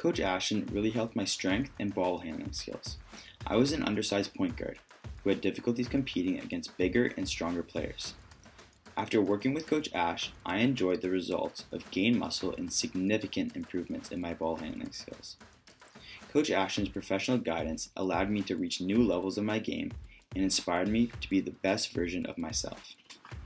Coach Ashton really helped my strength and ball handling skills. I was an undersized point guard who had difficulties competing against bigger and stronger players. After working with Coach Ash, I enjoyed the results of gained muscle and significant improvements in my ball handling skills. Coach Ashton's professional guidance allowed me to reach new levels of my game and inspired me to be the best version of myself.